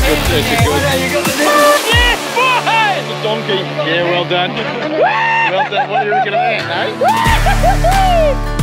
Yes, boy! It's a donkey. Yeah, well done. Well done. What do you reckon of that, eh?